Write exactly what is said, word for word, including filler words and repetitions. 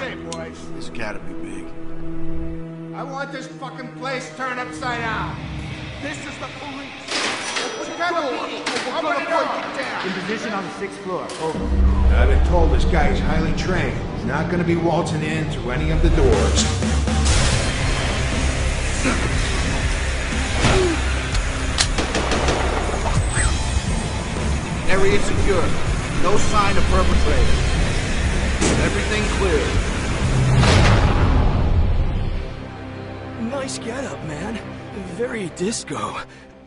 Hey, boys. This gotta be big. I want this fucking place turned upside down. This is the police. What kind of people? Open the door. Get down. In position on the sixth floor. Over. I've been told this guy is highly trained. He's not gonna be waltzing in through any of the doors. Area secure. No sign of perpetrator. Everything clear. Nice getup, man. Very disco.